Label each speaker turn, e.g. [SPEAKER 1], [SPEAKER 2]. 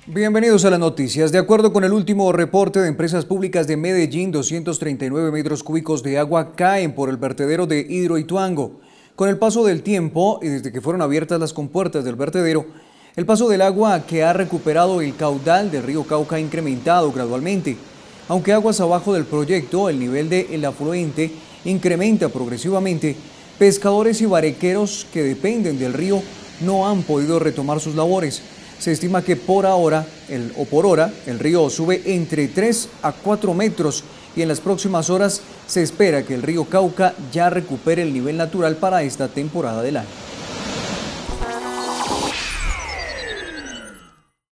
[SPEAKER 1] Bienvenidos a las noticias. De acuerdo con el último reporte de Empresas Públicas de Medellín, 239 metros cúbicos de agua caen por el vertedero de Hidroituango. Con el paso del tiempo y desde que fueron abiertas las compuertas del vertedero, el paso del agua que ha recuperado el caudal del río Cauca ha incrementado gradualmente. Aunque aguas abajo del proyecto, el nivel del afluente incrementa progresivamente. Pescadores y barequeros que dependen del río no han podido retomar sus labores. Se estima que por hora el río sube entre 3 a 4 metros y en las próximas horas se espera que el río Cauca ya recupere el nivel natural para esta temporada del año.